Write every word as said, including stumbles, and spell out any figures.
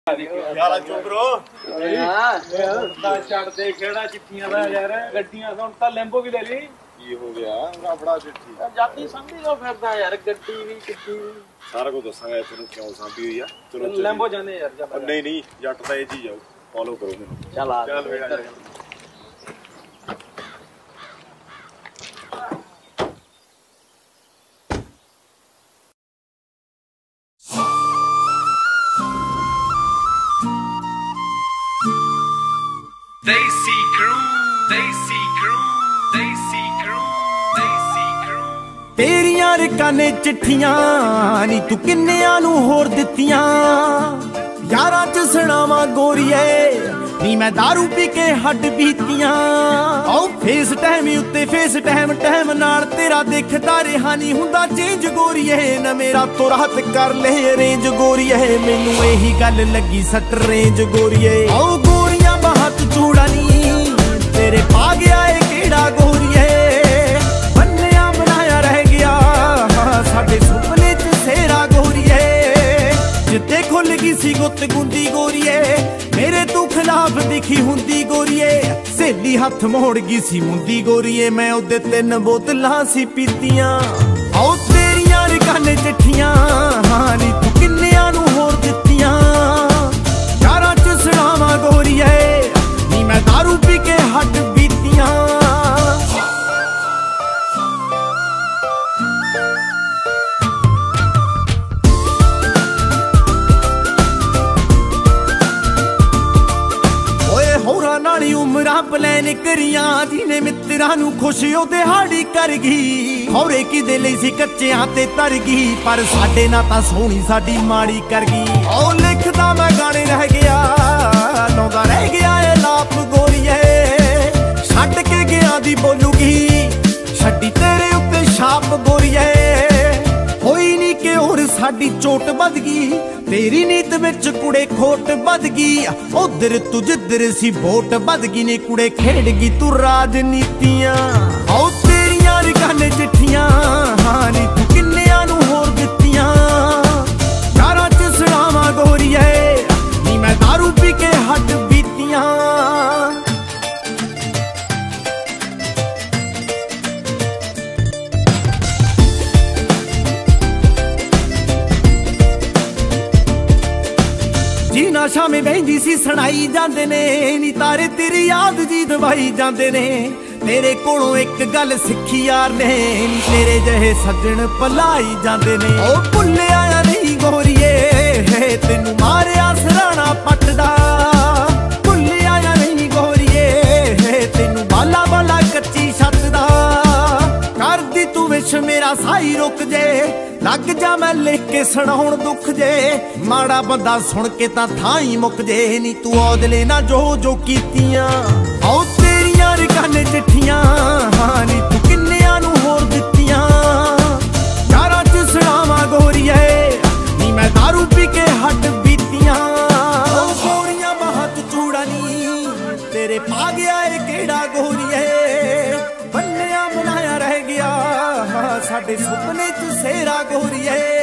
यार चोकरो चढ़ते खेड़ा चिट्ठियां दा यार गड्डियां हुण तां लैंबो भी ले ली की हो गया राफड़ा चिट्ठी जाती संभी जो फिरदा यार गड्डी भी चिट्ठी भी सारा कुछ दसांगा तैनूं क्यों संभी हुई आ चलो लैंबो जाने यार जा नहीं नहीं जट दा ए चीज आओ फॉलो करो मैनूं चल आ चल बेटा Desi crew, Desi crew, Desi crew, Desi crew. तेरियां रकाने चिट्ठियां नी तू किन्नियां नू होर दित्तियां यारां च सणावां गोरीए नी मैं दारू पी के हड्ड बीतियां आओ फेस टाइम उत्ते फेस टाइम टाइम नाल तेरा देखदा रहा नी हुंदा चेंज गोरीए न मेरा तो राहत कर ले अरेंज गोरीए मैनू यही गल लगी सट रेंज गोरीए आओ गोरियां बात चूड़ा नी तेरे पा गया है केड़ा गोरीए बन्निया बनाया रह गया साडे सुपने च सेरा गोरीए जिते खुल गई सी गुत गुंदी गोरीए मेरे तू खिलाफ दिखी हुंदी गोरीए सहेली हथ मोड़ गई सी मुंदी गोरीए मैं ओदे तीन बोतलां सी पीतियां आओ तेरियां रकाने चिट्ठियां हां नी तू किन्नियां नू होर दित्तियां यारां च सणावां गोरीए नी मैं दारू पी के हट बीतियां होरा नाली उमरां प्लैन करियां जिने मित्रां नू खुश ओ दिहाड़ी कर गई होरे किदे लई सी कच्चियां ते तर गई पर साडे नाल तां सोहणी साडी माड़ी कर गई ओ लिखदा मैं गाने रह गया लाउंदा रह गया ए लाप गोरीए छड्ड के गया दी बोलूगी छड्डी तेरे उत्ते छाप गोरीए होई नी कि होर साडी चोट बद गई तेरी नीत विच कुड़े खोट बद गई उधर तू जिधर सी वोट बद गई नी कुड़े खेड़ गई तू राजनीतियां आओ तेरियां रकाने चिट्ठियां हां नी तू किन्नियां नू होर दित्तियां यारां च सणावां गोरीए नी मैं दारू पी के हट बीतियां जी नाशा में बहंदी सी सनाई जांदे ने नी तारे तेरी याद जी दवाई जांदे ने तेरे कोलों एक गल सिखी यार ने तेरे जहे सज्जन भलाई जांदे ने ओ भुल्ले आया नहीं गोरीए तेनू मारिया सराणा पटदा भुल्ले आया नहीं गोरीए तेनू बाला बाला कच्ची छत दा कर दी तू विश मेरा साई रुक जे लग जा मैं लिख के सुनाउण दुख जे माड़ा बंदा सुन के तां थां ही मुक जे नी तू औदले ना जो जो कीतियां आओ तेरियां रकाने चिट्ठियां हां नी तू किन्नियां नू होर दित्तियां यारां च सणावां गोरीए नी मैं दारू पी के हट बीतियां ओ गोरियां बात चूड़ा नी तेरे पा गया है केड़ा गोरीए बन्निया बनाया रह गया साडे सुपने च सेरा गोरीए